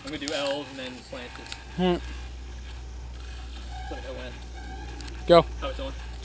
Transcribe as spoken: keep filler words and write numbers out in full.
I'm gonna do L's and then planches. Hmm. So I went. Go. I was on.